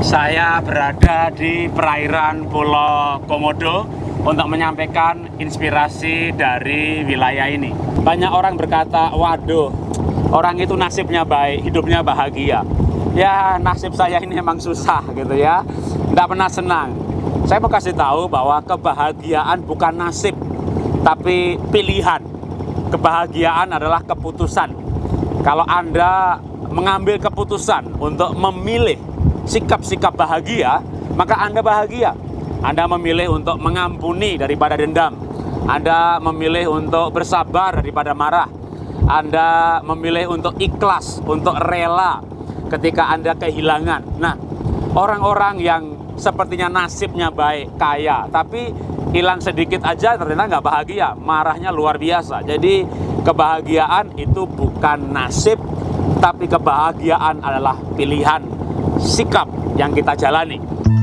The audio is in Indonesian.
Saya berada di perairan Pulau Komodo untuk menyampaikan inspirasi dari wilayah ini. Banyak orang berkata, waduh, orang itu nasibnya baik, hidupnya bahagia. Ya, nasib saya ini emang susah gitu ya, nggak pernah senang. Saya mau kasih tahu bahwa kebahagiaan bukan nasib, tapi pilihan. Kebahagiaan adalah keputusan. Kalau Anda mengambil keputusan untuk memilih sikap-sikap bahagia, maka Anda bahagia. Anda memilih untuk mengampuni daripada dendam. Anda memilih untuk bersabar daripada marah. Anda memilih untuk ikhlas, untuk rela ketika Anda kehilangan. Nah, orang-orang yang sepertinya nasibnya baik, kaya, tapi hilang sedikit aja ternyata nggak bahagia, marahnya luar biasa. Jadi kebahagiaan itu bukan nasib, tapi kebahagiaan adalah pilihan, sikap yang kita jalani.